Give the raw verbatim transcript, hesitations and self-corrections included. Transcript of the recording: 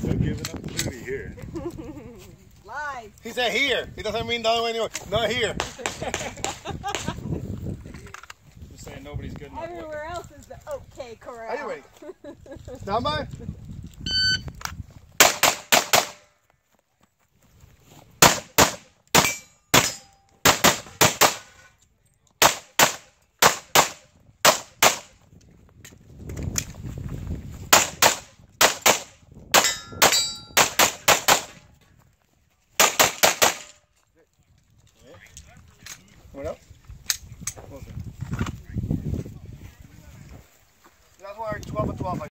No giving up the booty here. Lies. He said here. He doesn't mean the other way anymore. Not here. Just saying nobody's good enough. Everywhere else is the okay corral. Are you ready? Stand by. What else? That's why twelve and twelve.